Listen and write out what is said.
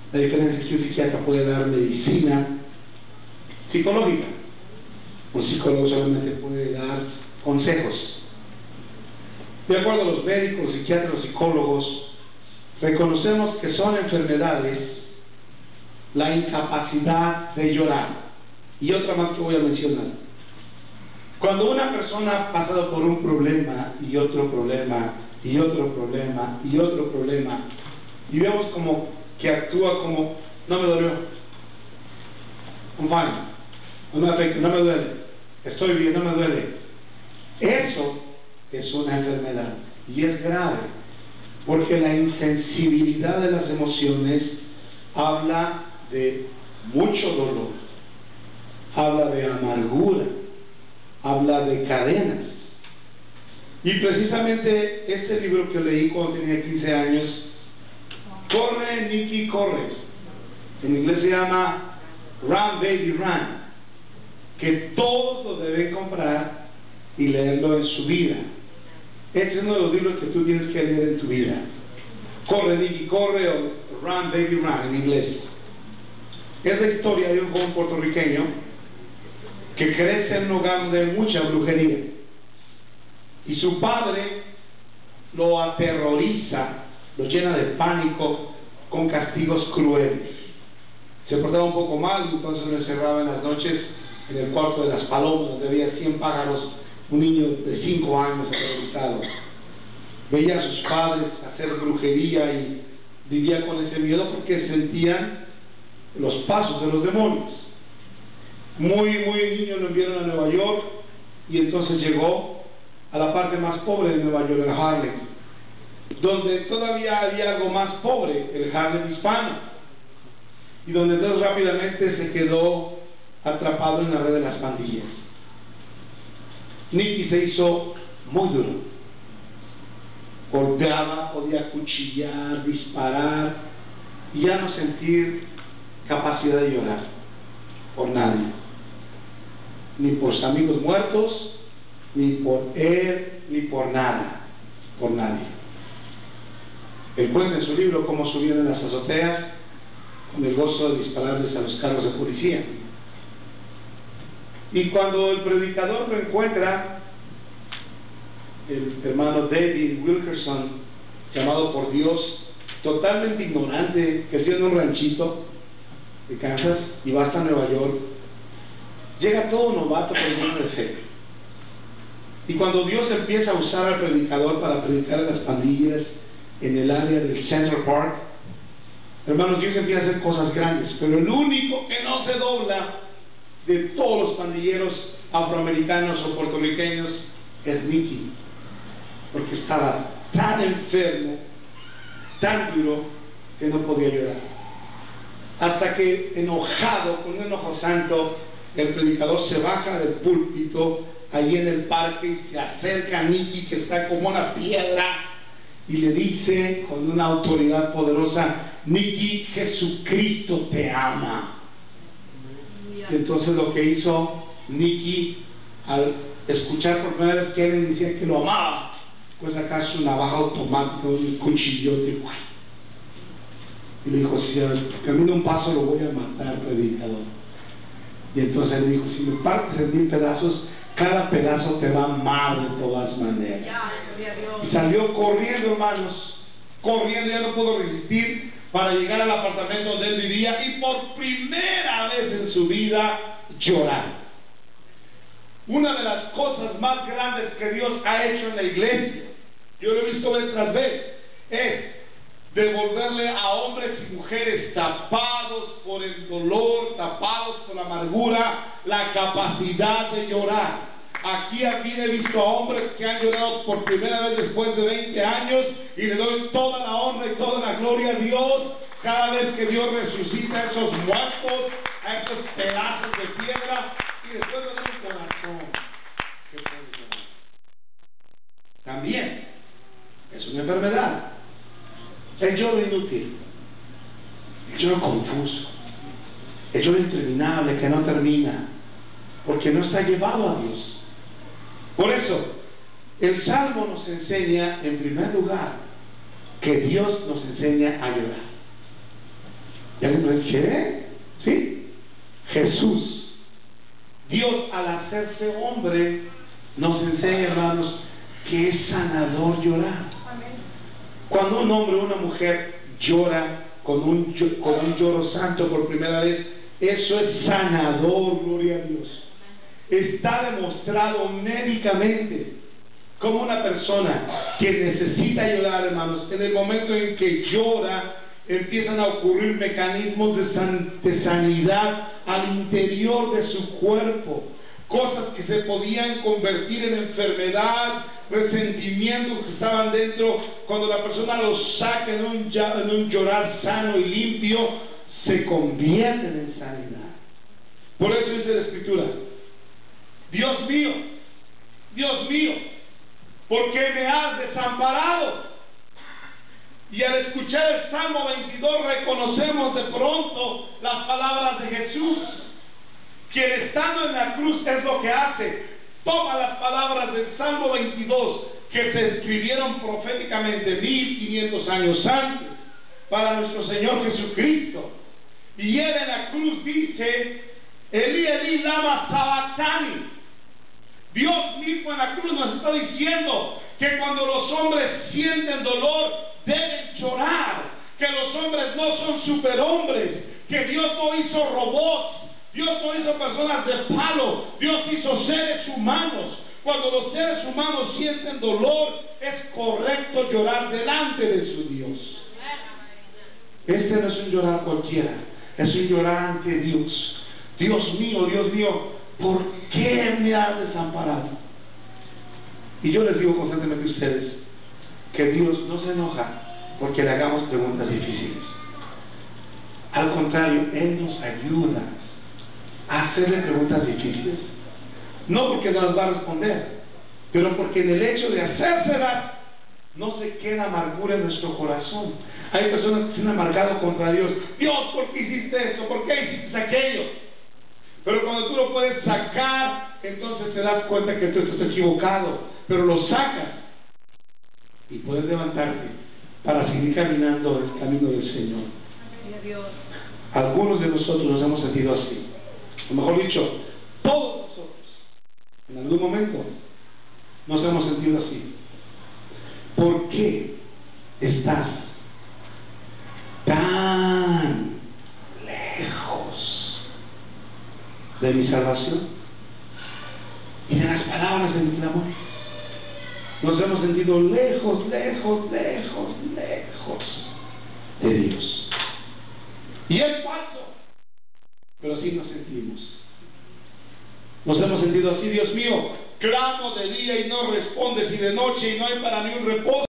La diferencia es que un psiquiatra puede dar medicina psicológica. Un psicólogo solamente puede dar consejos. De acuerdo a los médicos, psiquiatras, los psicólogos, reconocemos que son enfermedades la incapacidad de llorar. Y otra más que voy a mencionar. Cuando una persona ha pasado por un problema y otro problema y otro problema y otro problema, y vemos como que actúa como, no me dolió, I'm fine, no me afecta, no me duele, estoy bien, no me duele. Eso es una enfermedad y es grave, porque la insensibilidad de las emociones habla de mucho dolor, habla de amargura, habla de cadenas. Y precisamente este libro que leí cuando tenía 15 años, Corre, Nicky, corre, en inglés se llama Run, Baby, Run, que todos lo deben comprar y leerlo en su vida. Este es uno de los libros que tú tienes que leer en tu vida. Corre, Nicky, corre, o Run, Baby, Run en inglés. Es la historia de un joven puertorriqueño que crece en un hogar donde hay mucha brujería, y su padre lo aterroriza, lo llena de pánico con castigos crueles. Se portaba un poco mal, entonces lo encerraba en las noches en el cuarto de las palomas, donde había 100 pájaros, un niño de 5 años aterrorizado. Veía a sus padres hacer brujería y vivía con ese miedo porque sentían los pasos de los demonios. Muy niño lo enviaron a Nueva York, y entonces llegó a la parte más pobre de Nueva York, el Harlem, donde todavía había algo más pobre, el Harlem hispano, y donde entonces rápidamente se quedó atrapado en la red de las pandillas. Nicky se hizo muy duro, golpeaba, podía acuchillar, disparar, y ya no sentir capacidad de llorar por nadie, ni por sus amigos muertos, ni por él, ni por nada, por nadie. Él cuenta en su libro cómo subían en las azoteas con el gozo de dispararles a los carros de policía. Y cuando el predicador lo encuentra, el hermano David Wilkerson, llamado por Dios, totalmente ignorante, creció en un ranchito de Kansas y va hasta Nueva York, llega todo novato pero lleno de fe. Y cuando Dios empieza a usar al predicador para predicar a las pandillas en el área del Central Park, hermanos, Dios empieza a hacer cosas grandes, pero el único que no se dobla de todos los pandilleros afroamericanos o puertorriqueños es Nicky, porque estaba tan enfermo, tan duro, que no podía llorar. Hasta que, enojado, con un enojo santo, el predicador se baja del púlpito allí en el parque y se acerca a Nicky, que está como una piedra, y le dice con una autoridad poderosa: Nicky, Jesucristo te ama. Y entonces lo que hizo Nicky, al escuchar por primera vez que él decía que lo amaba, pues sacar su navaja automática, un cuchillote, y le dijo: si camino un paso lo voy a matar, predicador. Y entonces le dijo: si me partes en 1000 pedazos, cada pedazo te va mal de todas maneras. Y salió corriendo, hermanos, corriendo, ya no pudo resistir, para llegar al apartamento donde él vivía, y por primera vez en su vida llorar. Una de las cosas más grandes que Dios ha hecho en la iglesia, yo lo he visto vez tras vez, es devolverle a hombres y mujeres tapados por el dolor, tapados por la amargura, la capacidad de llorar. Aquí he visto a hombres que han llorado por primera vez después de 20 años, y le doy toda la honra y toda la gloria a Dios cada vez que Dios resucita a esos muertos, a esos pedazos de piedra, y después le doy un corazón que puede llorar. También es una enfermedad. El lloro inútil, el lloro confuso, el lloro interminable que no termina, porque no está llevado a Dios. Por eso, el Salmo nos enseña, en primer lugar, que Dios nos enseña a llorar. Y qué? ¿Sí? Jesús, Dios al hacerse hombre, nos enseña, hermanos, que es sanador llorar. Cuando un hombre o una mujer llora con un lloro santo por primera vez, eso es sanador, gloria a Dios. Está demostrado médicamente como una persona que necesita llorar, hermanos, en el momento en que llora, empiezan a ocurrir mecanismos de sanidad al interior de su cuerpo. Cosas que se podían convertir en enfermedad, resentimientos que estaban dentro, cuando la persona los saca en un llorar sano y limpio, se convierten en sanidad. Por eso dice la Escritura: Dios mío, ¿por qué me has desamparado? Y al escuchar el Salmo 22 reconocemos de pronto las palabras de Jesús, quien estando en la cruz es lo que hace. Toma las palabras del Salmo 22 que se escribieron proféticamente 1500 años antes para nuestro Señor Jesucristo, y él en la cruz dice: Elí, Elí, lama sabactani. Dios mismo en la cruz nos está diciendo que cuando los hombres sienten dolor deben llorar, que los hombres no son superhombres, que Dios no hizo robots, Dios no hizo personas de palo, Dios hizo seres humanos. Cuando los seres humanos sienten dolor, es correcto llorar delante de su Dios. Este no es un llorar cualquiera, es un llorar ante Dios. Dios mío, ¿por qué me has desamparado? Y yo les digo constantemente a ustedes que Dios no se enoja porque le hagamos preguntas difíciles. Al contrario, Él nos ayuda a hacerle preguntas difíciles. No porque no las va a responder, pero porque en el hecho de hacérselas no se queda amargura en nuestro corazón. Hay personas que se han amargado contra Dios. Dios, ¿por qué hiciste esto? ¿Por qué hiciste aquello? Pero cuando tú lo puedes sacar, entonces te das cuenta que tú estás equivocado, pero lo sacas y puedes levantarte para seguir caminando el camino del Señor. Algunos de nosotros nos hemos sentido así, o mejor dicho, todos nosotros en algún momento nos hemos sentido así. ¿Por qué estás tan lejos de mi salvación y de las palabras de mi clamor? Nos hemos sentido lejos de Dios. Y es falso, pero así nos sentimos. Nos hemos sentido así: Dios mío, clamo de día y no respondes, y de noche y no hay para mí un reposo.